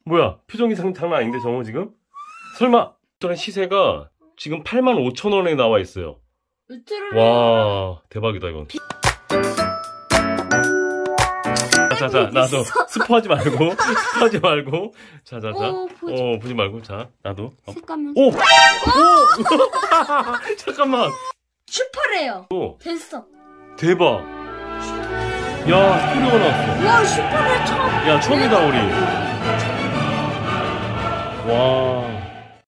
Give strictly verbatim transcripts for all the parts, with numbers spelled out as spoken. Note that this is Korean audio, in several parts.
뭐야, 표정이 장, 장난 아닌데 정우 지금? 설마 일단 시세가 지금 팔만 오천 원에 나와 있어요. 와, 대박이다 이건. 자자, 나도 스포하지 말고 스포하지 말고 자자자 어, 어 보지 말고. 자, 나도 어. 색감은 오! 오! 잠깐만, 슈퍼레어. 오, 됐어. 대박. 야, 스포레어가 나왔어. 와, 슈퍼레어 처음. 야, 처음이다 우리. 와.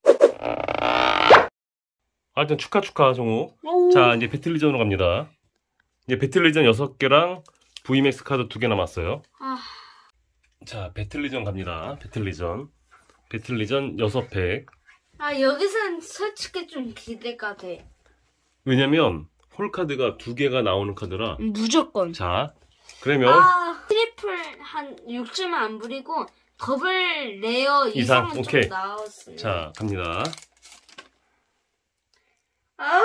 하여튼 축하 축하 정우. 오. 자, 이제 배틀리전으로 갑니다. 이제 배틀리전 여섯 개랑 브이맥스 카드 두 개 남았어요. 아. 자, 배틀리전 갑니다. 배틀리전. 배틀리전 여섯 팩. 아, 여기서는 솔직히 좀 기대가 돼. 왜냐면 홀카드가 두 개가 나오는 카드라. 무조건. 자, 그러면 아, 트리플 한 육 주만 안 부리고 더블 레어 이상, 이상은 오케이. 좀 나왔어요. 자, 갑니다. 아,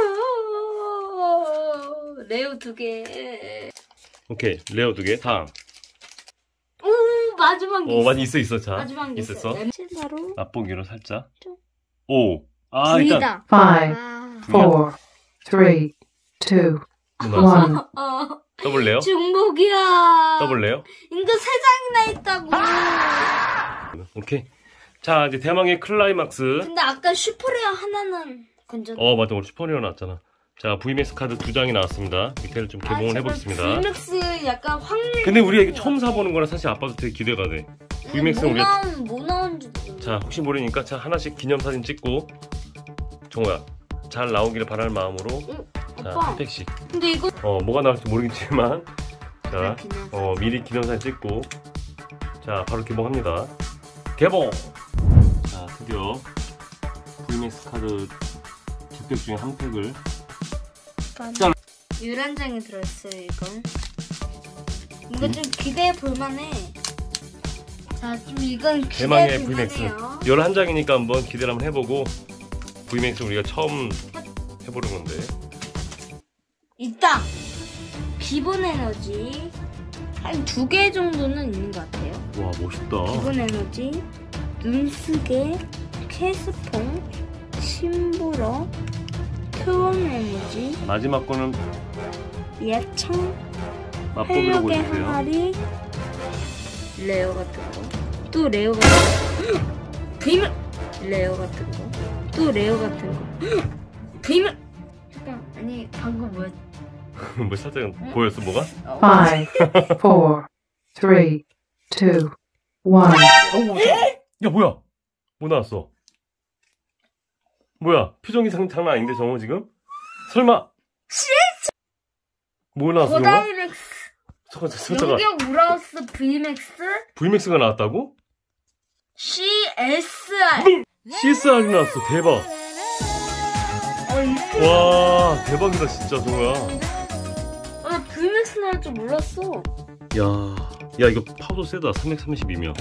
레어 두 개. 오케이, 레어 두 개. 다음. 오, 마지막 게 어, 있어. 많이 있어 있어. 자, 마지막 게 있었어. 진짜로. 맛보기로 살짝. 좀. 오. 아, 일단 V다. Five, 아. four, three, two, 누나. one. 어, 더블 레어? 중복이야. 더블 레어? 이거 세 장이나 있다고. 오케이. 자, 이제 대망의 클라이막스. 근데 아까 슈퍼레어 하나는 건졌. 어, 맞다. 우리 슈퍼레어 나왔잖아. 자, 브이맥스 카드 두 장이 나왔습니다. 밑에를 좀 개봉을 해보겠습니다. 브이맥스 약간 확률. 근데 우리가 이게 처음 사보는 거라 사실 아빠도 되게 기대가 돼. 브이맥스는 뭐 우리가. 나온, 뭐 나온지도 몰라. 자, 혹시 모르니까 자, 하나씩 기념사진 찍고. 정우야, 잘 나오기를 바랄 마음으로. 응, 자, 오빠. 한 팩씩. 근데 이거. 어, 뭐가 나올지 모르겠지만. 자, 기념사진. 어, 미리 기념사진 찍고. 자, 바로 개봉합니다. 개봉! 자, 드디어 브이맥스 카드 두 팩 중에 한 팩을. 짠! 열한 장이 들어있어요, 이건. 이거 좀 기대해 볼만해. 자, 좀 이건 기대해 대망의 브이맥스. 볼만해요. 열한 장이니까 한번 기대를 한번 해보고. 브이맥스 우리가 처음 해보는 건데. 있다! 기본 에너지. 한 두 개 정도는 있는 것 같아요. 와, 멋있다. 기본 에너지, 눈쓰개, 캐스퐁, 심부러, 표원 에너지, 마지막 거는 예청, 맛보기로 활력의 보여주세요. 항아리, 레어 같은 거, 또 레어 같은 거, 브이맥 레어 같은 거, 또 레어 같은 거, 브이맥. 잠깐, 아니 방금 뭐였지? 뭐 살짝 보였어, 뭐가? 어, Five, four, three, two, one. 야, 뭐야? 뭐 나왔어? 뭐야? 표정이 장, 장난 아닌데 정우 지금? 설마? 뭐 나왔어? 정우가? 고다이맥스, 잠깐, 잠깐, 잠깐. 용격 우라우스 브이맥스, 브이맥스가 나왔다고? 씨에스알. 씨에스알이 나왔어. 대박. 어, 이렇게. 와, 대박이다 진짜 정우야. 아, 브이맥스 나올 줄 몰랐어. 야, 야 이거 파워도 세다. 삼백삼십이면.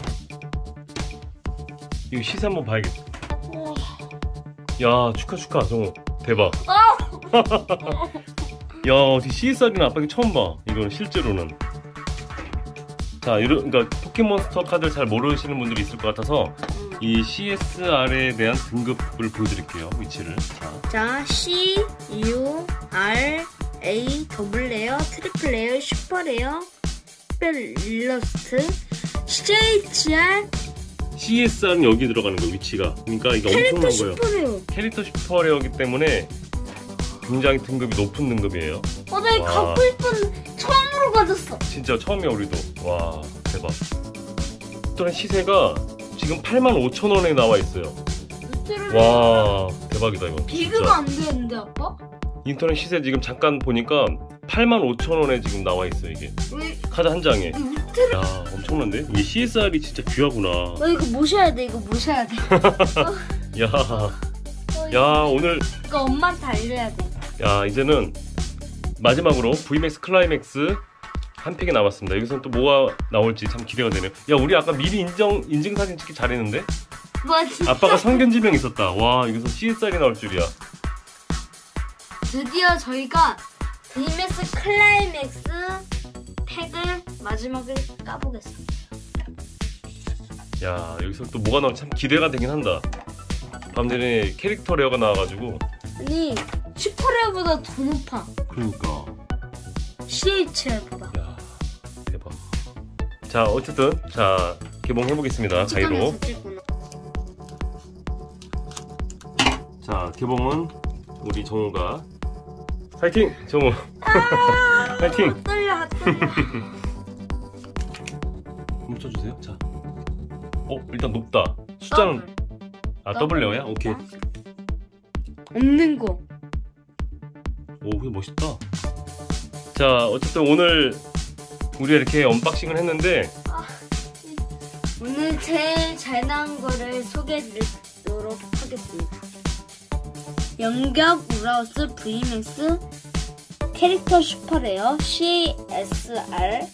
이거 시세 한번 봐야겠다. 와. 야, 축하 축하 정우. 대박. 아! 야, 어떻게 씨에스알이나 아빠 이거 처음 봐. 이거는 실제로는. 자, 이런 그러니까 포켓몬스터 카드를 잘 모르시는 분들이 있을 것 같아서 이 씨에스알에 대한 등급을 보여드릴게요. 위치를. 자, 자, C, U, R, A, 더블 레어, 트리플 레어, 슈퍼 레어, 특별 일러스트, 씨에이치알, 씨에스알은 여기 들어가는 거예요. 위치가. 그러니까 이거 캐릭터 엄청난 거예요. 슈퍼 레어. 캐릭터 슈퍼레어이기 때문에 굉장히 등급이 높은 등급이에요. 어, 나 이거 와. 갖고 싶은 처음으로 가졌어. 진짜 처음이야 우리도. 와, 대박. 또한 시세가 지금 팔만 오천 원에 나와 있어요. 와, 대박이다 이거. 비교가 진짜. 안 되는데, 아빠? 인터넷 시세 지금 잠깐 보니까 팔만 오천 원에 지금 나와 있어 이게. 왜 카드 한 장에. 이 위트를. 야, 엄청난데? 이게 씨에스알이 진짜 귀하구나. 어, 이거 모셔야 돼, 이거 모셔야 돼. 야, 어, 야 오늘 이거 엄마한테 알려야 돼. 야 이제는 마지막으로 브이맥스 클라이맥스 한 팩이 남았습니다. 여기서 또 뭐가 나올지 참 기대가 되네요. 야, 우리 아까 미리 인정 인증 사진 찍기 잘했는데? 뭐 진짜. 아빠가 성견지명 있었다. 와, 여기서 씨에스알이 나올 줄이야. 드디어 저희가 브이맥스 클라이맥스 팩을 마지막에 까보겠습니다. 야, 여기서 또 뭐가 나올지 참 기대가 되긴 한다. 밤 전에 캐릭터 레어가 나와가지고. 아니 슈퍼레어보다 더 높아. 그러니까. 씨에이치알보다. 야, 대박. 자, 어쨌든 자 개봉해 보겠습니다. 가위로. 자, 개봉은 우리 정우가. 파이팅, 정우. 아, 파이팅. 핫떨려 핫떨려. 훔쳐주세요. 자. 어, 일단 높다. 숫자는 아 더블 레어야? 오케이. 없는 거. 오, 그게 멋있다. 자, 어쨌든 오늘 우리가 이렇게 언박싱을 했는데 오늘 제일 잘 나온 거를 소개해드리도록 하겠습니다. 연격 우라우스 브이맥스 캐릭터 슈퍼레어 씨에스알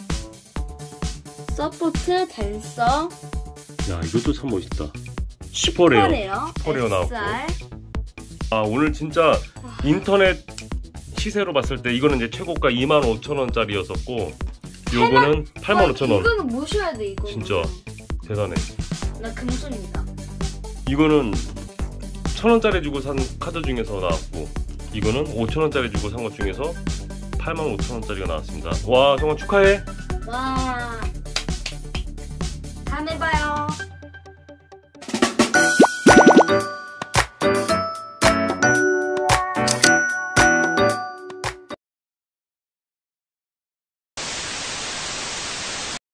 서포트 댄서 야, 이것도 참 멋있다. 슈퍼레어. 슈퍼레어, 슈퍼레어 나왔고. 에스알. 아, 오늘 진짜 인터넷 시세로 봤을 때 이거는 이제 최고가 이만 오천 원짜리였었고 요거는 팔만 오천 원. 이거는 모셔야 돼 이거. 진짜 대단해. 나 금손이다. 이거는 천 원짜리 주고 산 카드 중에서 나왔고 이거는 오천 원짜리 주고 산 것 중에서 팔만 오천 원짜리가 나왔습니다. 와, 정말 축하해. 와. 다음에 봐요.